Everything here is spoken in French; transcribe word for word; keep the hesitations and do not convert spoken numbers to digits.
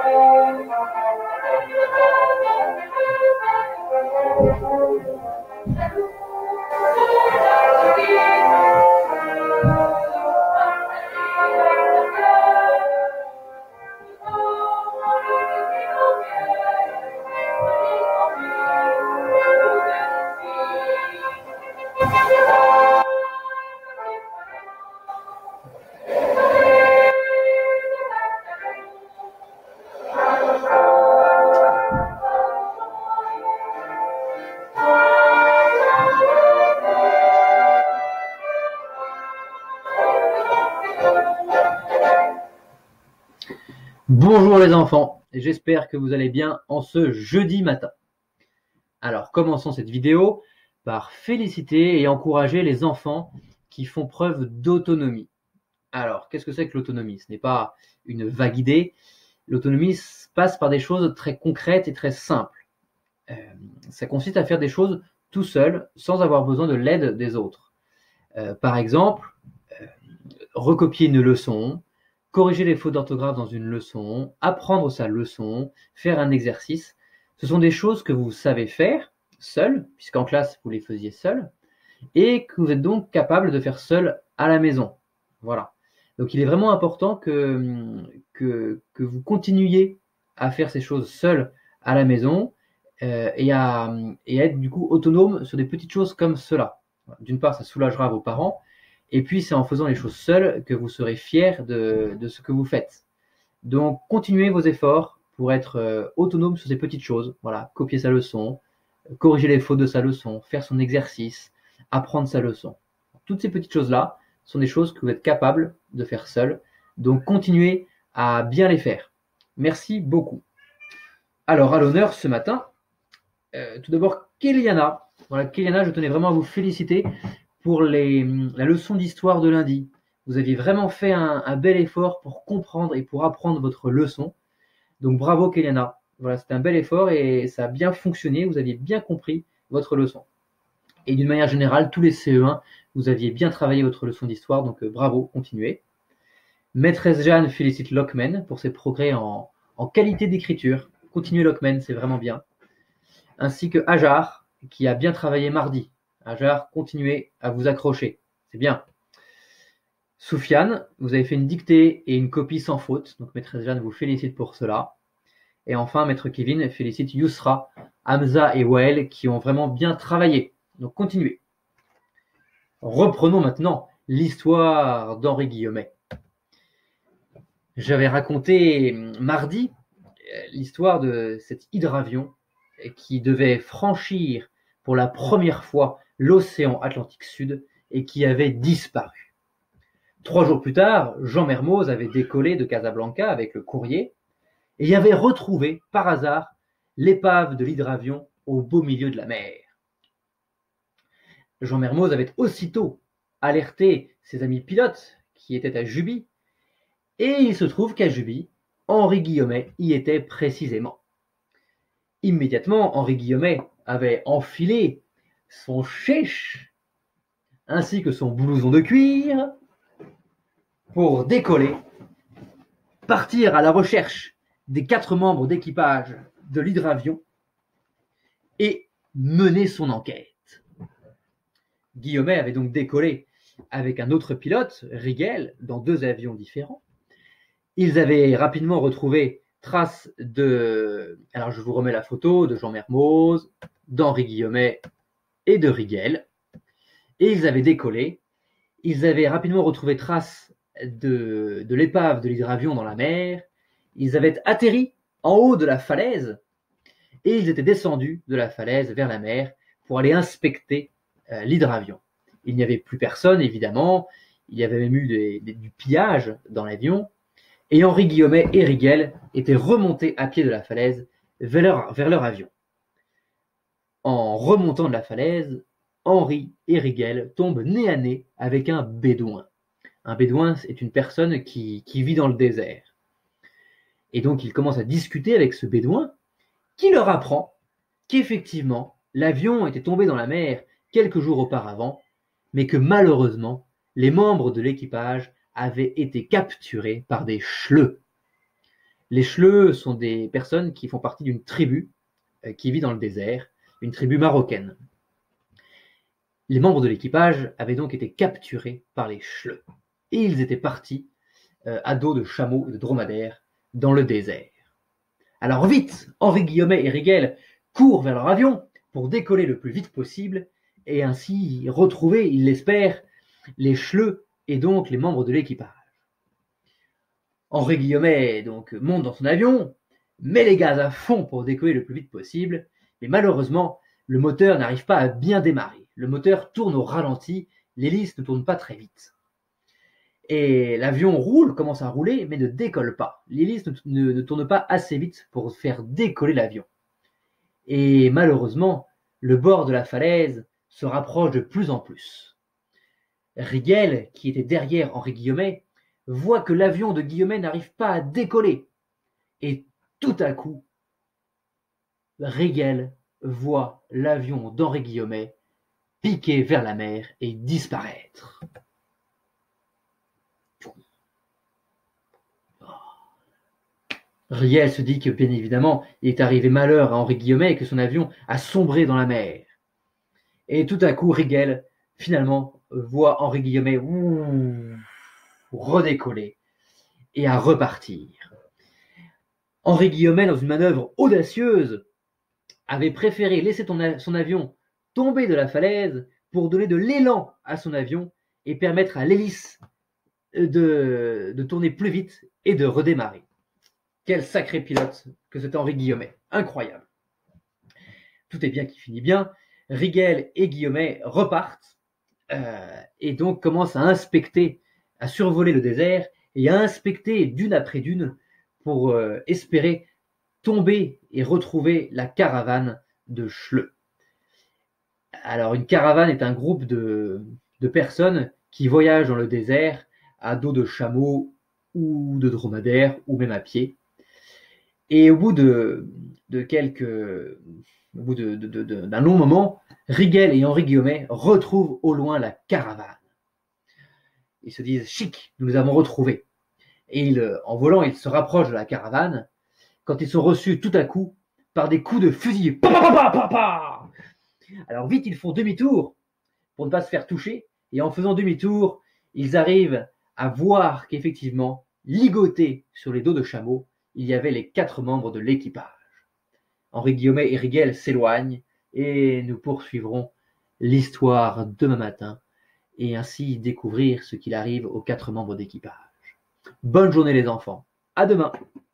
Bonjour les enfants, j'espère que vous allez bien en ce jeudi matin. Alors commençons cette vidéo par féliciter et encourager les enfants qui font preuve d'autonomie. Alors qu'est-ce que c'est que l'autonomie? Ce n'est pas une vague idée, l'autonomie passe par des choses très concrètes et très simples. Euh, ça consiste à faire des choses tout seul sans avoir besoin de l'aide des autres. Euh, par exemple, euh, recopier une leçon, corriger les fautes d'orthographe dans une leçon, apprendre sa leçon, faire un exercice. Ce sont des choses que vous savez faire seul, puisqu'en classe vous les faisiez seul, et que vous êtes donc capable de faire seul à la maison. Voilà. Donc il est vraiment important que, que, que vous continuiez à faire ces choses seul à la maison euh, et, à, et à être du coup autonome sur des petites choses comme cela. D'une part, ça soulagera vos parents, et puis c'est en faisant les choses seules que vous serez fiers de, de ce que vous faites. Donc continuez vos efforts pour être euh, autonome sur ces petites choses. Voilà, copier sa leçon, corriger les fautes de sa leçon, faire son exercice, apprendre sa leçon. Toutes ces petites choses-là sont des choses que vous êtes capable de faire seul. Donc continuez à bien les faire. Merci beaucoup. Alors à l'honneur ce matin, euh, tout d'abord Kéliana. Voilà, Kéliana, je tenais vraiment à vous féliciter pour les, la leçon d'histoire de lundi. Vous aviez vraiment fait un, un bel effort pour comprendre et pour apprendre votre leçon. Donc bravo Kéliana. Voilà, c'était un bel effort et ça a bien fonctionné. Vous aviez bien compris votre leçon. Et d'une manière générale, tous les C E un, vous aviez bien travaillé votre leçon d'histoire. Donc euh, bravo, continuez. Maîtresse Jeanne félicite Lockman pour ses progrès en, en qualité d'écriture. Continuez Lockman, c'est vraiment bien. Ainsi que Hajar, qui a bien travaillé mardi. Hajar, continuez à vous accrocher, c'est bien. Soufiane, vous avez fait une dictée et une copie sans faute, donc maîtresse Jeanne vous félicite pour cela. Et enfin, maître Kevin félicite Yousra, Hamza et Wael qui ont vraiment bien travaillé. Donc continuez. Reprenons maintenant l'histoire d'Henri Guillemet. J'avais raconté mardi l'histoire de cet hydravion qui devait franchir pour la première fois l'océan Atlantique Sud et qui avait disparu. Trois jours plus tard, Jean Mermoz avait décollé de Casablanca avec le courrier et y avait retrouvé par hasard l'épave de l'hydravion au beau milieu de la mer. Jean Mermoz avait aussitôt alerté ses amis pilotes qui étaient à Juby et il se trouve qu'à Juby, Henri Guillemet y était précisément. Immédiatement, Henri Guillemet avait enfilé son chèche ainsi que son blouson de cuir pour décoller, partir à la recherche des quatre membres d'équipage de l'hydravion et mener son enquête. Guillemet avait donc décollé avec un autre pilote, Rigel, dans deux avions différents. Ils avaient rapidement retrouvé trace de, alors je vous remets la photo, de Jean Mermoz, d'Henri Guillemet et de Rigel. Et ils avaient décollé. Ils avaient rapidement retrouvé trace de, de l'épave de l'hydravion dans la mer. Ils avaient atterri en haut de la falaise et ils étaient descendus de la falaise vers la mer pour aller inspecter euh, l'hydravion. Il n'y avait plus personne, évidemment. Il y avait même eu des, des, du pillage dans l'avion. Et Henri Guillemet et Rigel étaient remontés à pied de la falaise vers leur, vers leur avion. En remontant de la falaise, Henri et Rigel tombent nez à nez avec un bédouin. Un bédouin est une personne qui, qui vit dans le désert. Et donc ils commencent à discuter avec ce bédouin qui leur apprend qu'effectivement l'avion était tombé dans la mer quelques jours auparavant, mais que malheureusement les membres de l'équipage avaient été capturés par des chleux. Les Schleux sont des personnes qui font partie d'une tribu euh, qui vit dans le désert, une tribu marocaine. Les membres de l'équipage avaient donc été capturés par les Schleux et ils étaient partis euh, à dos de chameaux et de dromadaires dans le désert. Alors vite, Henri Guillaumet et Rigel courent vers leur avion pour décoller le plus vite possible et ainsi retrouver, ils l'espèrent, les Schleux et donc les membres de l'équipage. Henri Guillaumet donc monte dans son avion, met les gaz à fond pour décoller le plus vite possible, mais malheureusement, le moteur n'arrive pas à bien démarrer. Le moteur tourne au ralenti, l'hélice ne tourne pas très vite. Et l'avion roule, commence à rouler, mais ne décolle pas. L'hélice ne, ne, ne tourne pas assez vite pour faire décoller l'avion. Et malheureusement, le bord de la falaise se rapproche de plus en plus. Rigel, qui était derrière Henri Guillaumet, voit que l'avion de Guillaumet n'arrive pas à décoller. Et tout à coup, Rigel voit l'avion d'Henri Guillaumet piquer vers la mer et disparaître. Rigel se dit que, bien évidemment, il est arrivé malheur à Henri Guillaumet et que son avion a sombré dans la mer. Et tout à coup, Rigel, finalement, voit Henri Guillaumet ouh, redécoller et à repartir. Henri Guillaumet, dans une manœuvre audacieuse, avait préféré laisser son avion tomber de la falaise pour donner de l'élan à son avion et permettre à l'hélice de, de tourner plus vite et de redémarrer. Quel sacré pilote que c'était Henri Guillaumet, incroyable. Tout est bien qui finit bien. Rigel et Guillaumet repartent euh, et donc commencent à inspecter, à survoler le désert et à inspecter d'une après d'une pour euh, espérer tomber et retrouver la caravane de Schleux. Alors une caravane est un groupe de, de personnes qui voyagent dans le désert à dos de chameaux ou de dromadaires ou même à pied. Et au bout de, de quelques, au bout de, de, de, d'un long moment, Rigel et Henri Guillaumet retrouvent au loin la caravane. Ils se disent chic, nous les avons retrouvés. Et ils, en volant, ils se rapprochent de la caravane quand ils sont reçus tout à coup par des coups de fusil. Pa, pa, pa, pa, pa. Alors vite, ils font demi-tour pour ne pas se faire toucher. Et en faisant demi-tour, ils arrivent à voir qu'effectivement, ligotés sur les dos de chameaux, il y avait les quatre membres de l'équipage. Henri Guillaumet et Rigel s'éloignent et nous poursuivrons l'histoire demain matin et ainsi découvrir ce qu'il arrive aux quatre membres d'équipage. Bonne journée les enfants, à demain.